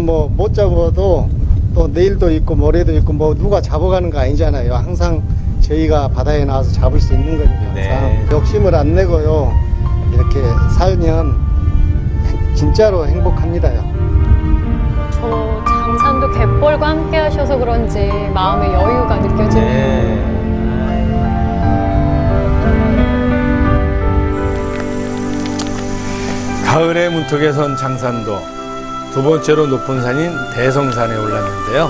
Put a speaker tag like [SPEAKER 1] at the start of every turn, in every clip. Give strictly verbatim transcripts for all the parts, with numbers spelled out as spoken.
[SPEAKER 1] 뭐 못 잡아도 또 내일도 있고 모레도 있고 뭐 누가 잡아가는 거 아니잖아요. 항상 저희가 바다에 나와서 잡을 수 있는 거니까 항상 네. 욕심을 안 내고요. 이렇게 살면 진짜로 행복합니다요.
[SPEAKER 2] 저 장산도 갯벌과 함께 하셔서 그런지 마음의 여유가 느껴지네요.
[SPEAKER 3] 네.
[SPEAKER 4] 가을의 문턱에 선 장산도, 두 번째로 높은 산인 대성산에 올랐는데요.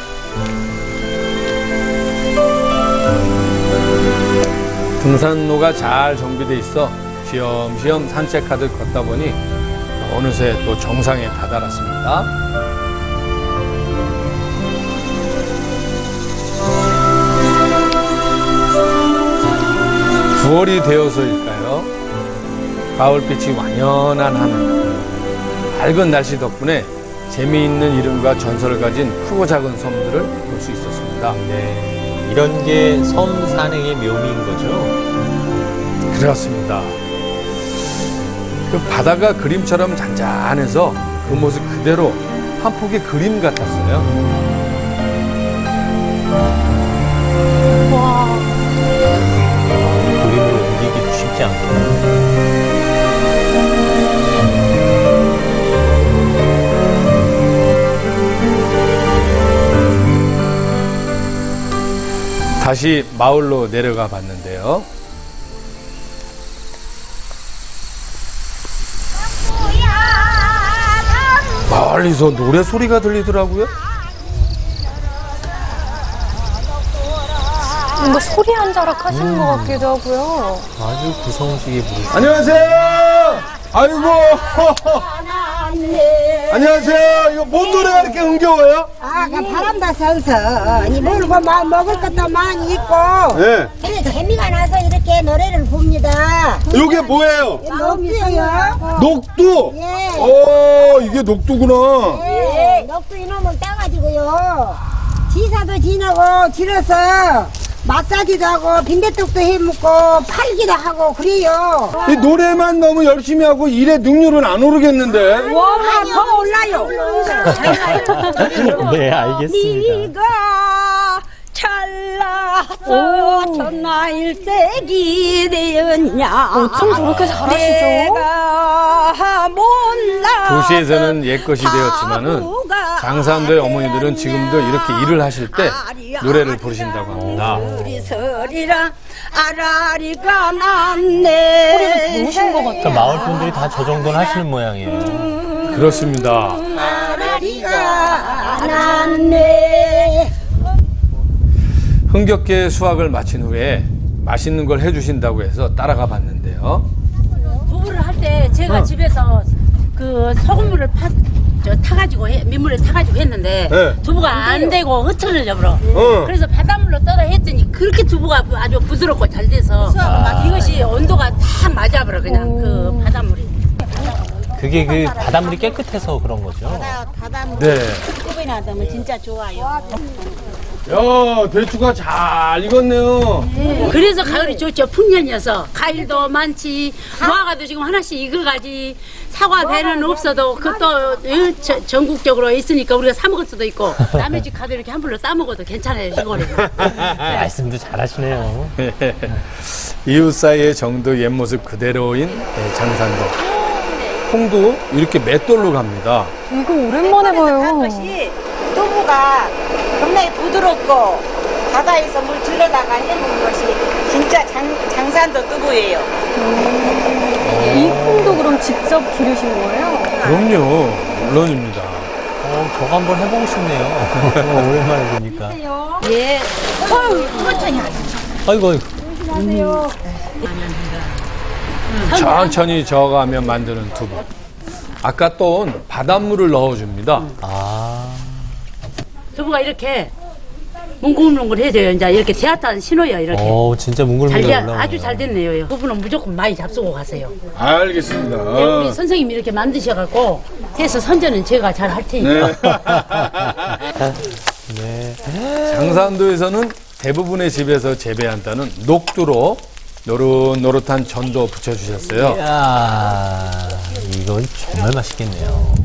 [SPEAKER 4] 등산로가 잘 정비돼 있어 쉬엄쉬엄 산책하듯 걷다 보니 어느새 또 정상에 다다랐습니다. 구월이 되어서일까요? 가을빛이 완연한 하늘, 밝은 날씨 덕분에 재미있는 이름과 전설을 가진 크고 작은 섬들을 볼 수 있었습니다.
[SPEAKER 3] 네, 이런 게 섬 산행의 묘미인 거죠?
[SPEAKER 4] 그렇습니다. 그 바다가 그림처럼 잔잔해서 그 모습 그대로 한 폭의 그림 같았어요.
[SPEAKER 2] 와.
[SPEAKER 3] 그림을 옮기기도 쉽지 않고.
[SPEAKER 4] 다시 마을로 내려가 봤는데요. 멀리서 노래 소리가 들리더라고요.
[SPEAKER 2] 뭔가 소리 한 자락 하시는 음. 것 같기도 하고요.
[SPEAKER 3] 아주 구성지게 부르시죠.
[SPEAKER 4] 안녕하세요. 아이고. 안녕하세요. 이거 뭔 노래가 이렇게 흥겨워요?
[SPEAKER 5] 아, 그 바람다 선서 이 물고 막 먹을 것도 많이 있고.
[SPEAKER 4] 네.
[SPEAKER 5] 그래 재미가 나서 이렇게 노래를 봅니다.
[SPEAKER 4] 이게 뭐예요?
[SPEAKER 5] 녹두요.
[SPEAKER 4] 녹두.
[SPEAKER 5] 예.
[SPEAKER 4] 오, 이게 녹두구나.
[SPEAKER 5] 예. 녹두 이놈을 따가지고요. 지사도 지나고 지러서 마사지도 하고 빈대떡도 해먹고 팔기도 하고 그래요.
[SPEAKER 4] 이 노래만 너무 열심히 하고 일에 능률은 안 오르겠는데.
[SPEAKER 5] 와, 더 올라요.
[SPEAKER 3] 네, 알겠습니다.
[SPEAKER 5] 네가 잘나서 천하일색이 되었냐.
[SPEAKER 2] 어쩜 저렇게 잘하시죠?
[SPEAKER 5] 내가 몰라.
[SPEAKER 4] 도시에서는 옛것이 되었지만은 장산도의 어머니들은 지금도 이렇게 일을 하실 때 노래를 부르신다고 합니다.
[SPEAKER 5] 우리 서리랑 아라리가 났네.
[SPEAKER 2] 소리를 부르신 것 같아요.
[SPEAKER 3] 그러니까 마을 분들이 다 저 정도는 하시는 모양이에요.
[SPEAKER 4] 그렇습니다.
[SPEAKER 5] 아라리가 났네.
[SPEAKER 4] 흥겹게 수확을 마친 후에 맛있는 걸 해주신다고 해서 따라가 봤는데요.
[SPEAKER 6] 두부를 할 때 제가
[SPEAKER 4] 어.
[SPEAKER 6] 집에서 그 소금물을 파, 저, 타가지고 해, 민물을 타가지고 했는데
[SPEAKER 4] 네.
[SPEAKER 6] 두부가 안 되고 흐트를 져버려.
[SPEAKER 4] 어.
[SPEAKER 6] 그래서 바닷물로 떠다 했더니 그렇게 두부가 아주 부드럽고 잘 돼서
[SPEAKER 3] 아.
[SPEAKER 6] 이것이 온도가 딱 맞아버려 그냥 그 바닷물이.
[SPEAKER 3] 그게 그 바닷물이 깨끗해서 그런 거죠?
[SPEAKER 4] 네.
[SPEAKER 6] 두부에 놔두면 진짜 좋아요.
[SPEAKER 4] 야, 대추가 잘 익었네요.
[SPEAKER 6] 그래서 가을이 좋죠. 풍년이어서 과일도 많지. 무화과도 지금 하나씩 익어가지. 사과 배는 없어도 그것도 전국적으로 있으니까 우리가 사 먹을 수도 있고 남의 집 가도 이렇게 한 불로 따 먹어도 괜찮아요. 시골에.
[SPEAKER 3] 말씀도 잘하시네요.
[SPEAKER 4] 이웃 사이의 정도 옛 모습 그대로인 장산도. 콩도 이렇게 맷돌로 갑니다.
[SPEAKER 2] 이거 오랜만에 봐요.
[SPEAKER 5] 것이 두부가 겁나게 부드럽고 바다에서 물 들러다가 해놓은 것이 진짜 장, 장산도 두부예요.
[SPEAKER 2] 이 콩도 그럼 직접 기르신 거예요?
[SPEAKER 4] 그럼요. 물론입니다.
[SPEAKER 3] 어, 저거 한번 해보고 싶네요. 어, 오랜만에 보니까.
[SPEAKER 5] 예. 어우, 천천히 하세요.
[SPEAKER 3] 아이고,
[SPEAKER 5] 하세요.
[SPEAKER 4] 천천히 저어가며 만드는 두부. 아까 떠온 바닷물을 넣어줍니다.
[SPEAKER 3] 아.
[SPEAKER 6] 두부가 이렇게 뭉글뭉글해져요. 이제 이렇게 제아탄 신호요. 이렇게.
[SPEAKER 3] 어, 진짜 뭉글뭉글
[SPEAKER 6] 잘 돼,
[SPEAKER 3] 올라오네요.
[SPEAKER 6] 아주 잘 됐네요. 두부는 무조건 많이 잡수고 가세요.
[SPEAKER 4] 알겠습니다.
[SPEAKER 6] 네, 우리 선생님이 이렇게 만드셔갖고 해서 선전은 제가 잘 할 테니까.
[SPEAKER 4] 네. 장산도에서는 대부분의 집에서 재배한다는 녹두로 노릇노릇한 전도 부쳐주셨어요.
[SPEAKER 3] 이야, 이건 정말 맛있겠네요.